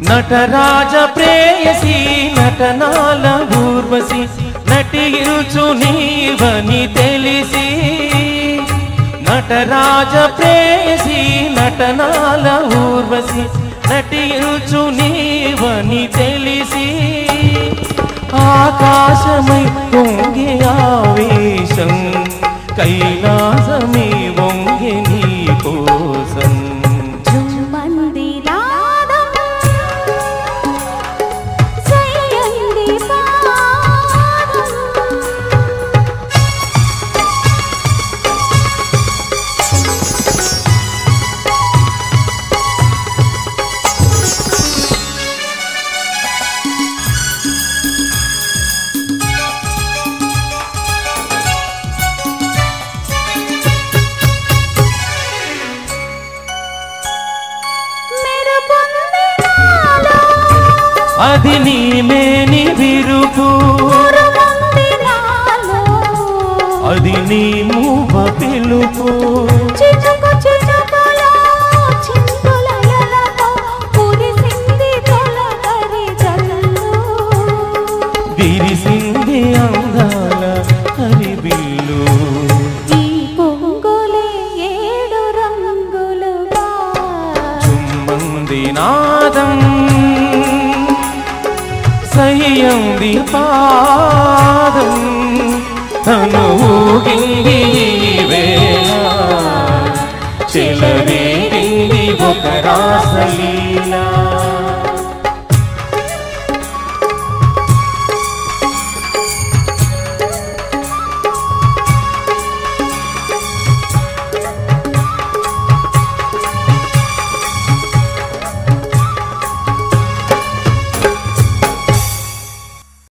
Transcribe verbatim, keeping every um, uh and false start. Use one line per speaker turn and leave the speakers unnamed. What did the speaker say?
నటరాజ ప్రేయసి నటనాల ఊర్వశి నటించు నీవని తెలిసి నటరాజ ప్రేయసి నటనాల ఊర్వశి నటించు నీవని తెలిసి ఆకాశమై పొంగే ఆవేశం కైలాసమే వంగే నీ కోసం
జుమ్మంది నాదం సయ్యంది పాదం
అది నీ మేని విరుపు అది నీ మూవ పిలుపు
చినుకు చినుకులా చిందులయలతో కురిసింది తొలకరి జల్లు
విరిసింది అందాల హరిబిల్లు
ఈ పొంగులే ఏడు రంగులుగా
జుమ్మంది నాదం సయ్యంది పాదం తను ఊగింది వేళ చెలరేగింది ఒక రాసలి